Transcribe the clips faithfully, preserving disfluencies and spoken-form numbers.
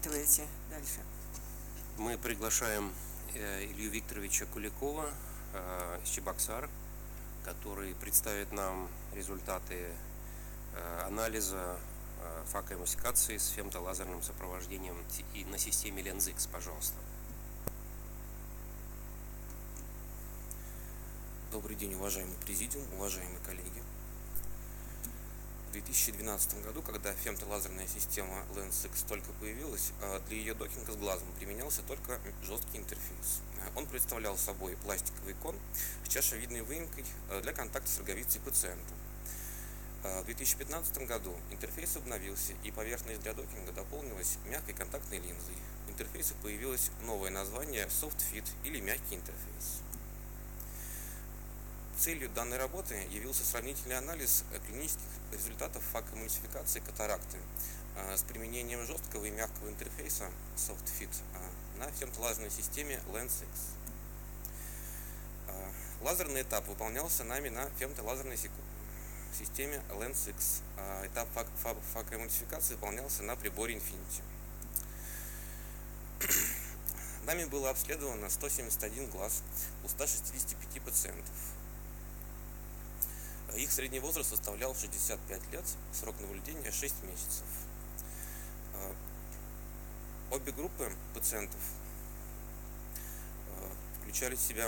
рассчитываете дальше? Мы приглашаем Илью Викторовича Куликова из Чебоксар, который представит нам результаты анализа факоэмульсификации с фемтолазерным сопровождением и на системе LensX, пожалуйста. Добрый день, уважаемый президиум, уважаемые коллеги. В две тысячи двенадцатом году, когда фемтолазерная система LensX только появилась, для ее докинга с глазом применялся только жесткий интерфейс. Он представлял собой пластиковый кон с чашевидной выемкой для контакта с роговицей пациента. В две тысячи пятнадцатом году интерфейс обновился, и поверхность для докинга дополнилась мягкой контактной линзой. В интерфейсе появилось новое название SoftFit или мягкий интерфейс. Целью данной работы явился сравнительный анализ клинических результатов факоэмульсификации катаракты с применением жесткого и мягкого интерфейса SoftFit на фемтолазерной системе LensX. Лазерный этап выполнялся нами на фемтолазерной системе LensX. Этап факоэмульсификации выполнялся на приборе Infinity. Нами было обследовано сто семьдесят один глаз у ста шестидесяти пяти пациентов. Их средний возраст составлял шестьдесят пять лет, срок наблюдения шесть месяцев. Обе группы пациентов включали в себя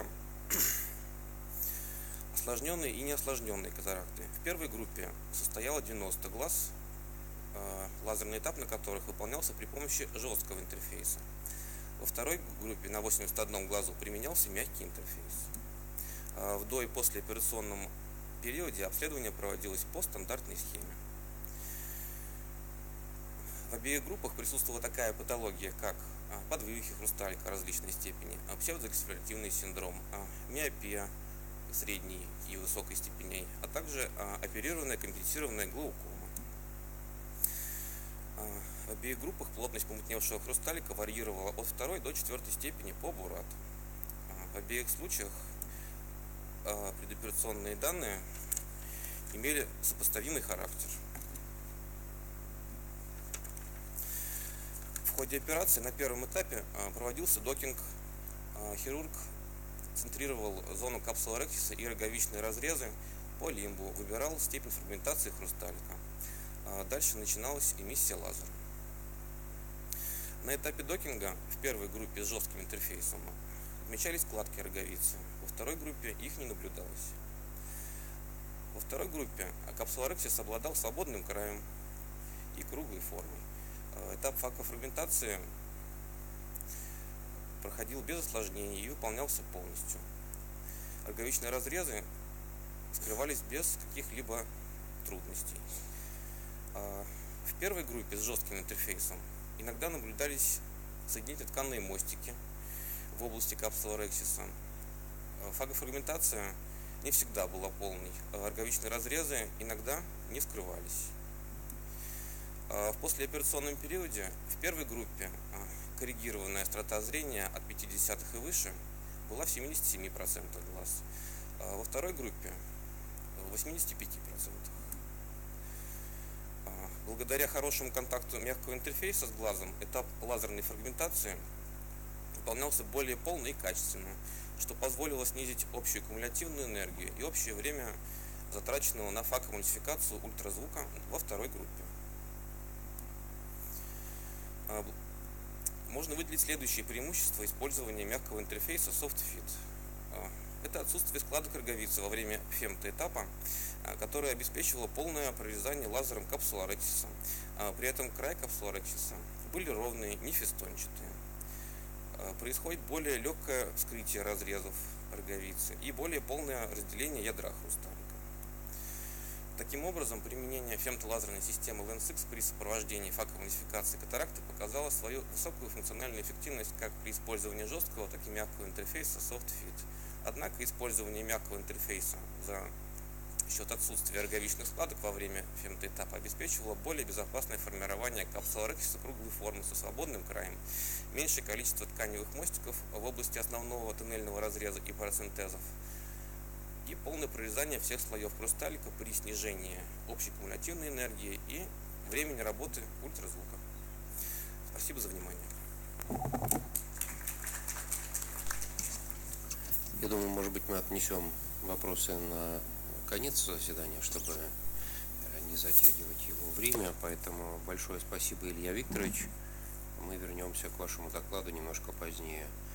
осложненные и неосложненные катаракты. В первой группе состояло девяносто глаз, лазерный этап на которых выполнялся при помощи жесткого интерфейса. Во второй группе на восемьдесят одном глазу применялся мягкий интерфейс. В до- и послеоперационном периоде обследование проводилось по стандартной схеме. В обеих группах присутствовала такая патология, как подвывихи хрусталика различной степени, псевдоэкспиративный синдром, миопия средней и высокой степеней, а также оперированная компенсированная глаукома. В обеих группах плотность помутневшего хрусталика варьировала от второй до четвертой степени по Бурат. В обеих случаях предоперационные данные имели сопоставимый характер. В ходе операции на первом этапе проводился докинг. Хирург центрировал зону капсулорексиса и роговичные разрезы по лимбу, выбирал степень фрагментации хрусталика. Дальше начиналась эмиссия лазера. На этапе докинга в первой группе с жестким интерфейсом отмечались складки роговицы, во второй группе их не наблюдалось. Во второй группе капсулорексис обладал свободным краем и круглой формой. Этап факофрагментации проходил без осложнений и выполнялся полностью. Роговичные разрезы скрывались без каких-либо трудностей. В первой группе с жестким интерфейсом иногда наблюдались соединительно-тканные мостики в области капсулорексиса. Фагофрагментация не всегда была полной, роговичные разрезы иногда не скрывались. В послеоперационном периоде в первой группе коррегированная острота зрения от пяти десятых и выше была в семидесяти семи процентах глаз, во второй группе в восьмидесяти пяти процентах. Благодаря хорошему контакту мягкого интерфейса с глазом этап лазерной фрагментации выполнялся более полно и качественно, что позволило снизить общую кумулятивную энергию и общее время, затраченного на факоэмульсификацию ультразвука во второй группе. Можно выделить следующие преимущества использования мягкого интерфейса SoftFit. Это отсутствие складок роговицы во время фемтоэтапа, которое обеспечивало полное прорезание лазером капсулорексиса. При этом края капсулорексиса были ровные, не фестончатые. Происходит более легкое вскрытие разрезов роговицы и более полное разделение ядра хрусталика. Таким образом, применение фемтолазерной системы LensX при сопровождении факоэмульсификации катаракты показало свою высокую функциональную эффективность как при использовании жесткого, так и мягкого интерфейса SoftFit. Однако использование мягкого интерфейса за счет отсутствия роговичных складок во время фемтоэтапа обеспечивало более безопасное формирование капсулорексиса круглой формы со свободным краем, меньшее количество тканевых мостиков в области основного тоннельного разреза и парацентезов и полное прорезание всех слоев хрусталика при снижении общей кумулятивной энергии и времени работы ультразвука. Спасибо за внимание. Я думаю, может быть, мы отнесем вопросы на конец заседания, чтобы не затягивать его время. Поэтому большое спасибо, Илья Викторович. Мы вернемся к вашему докладу немножко позднее.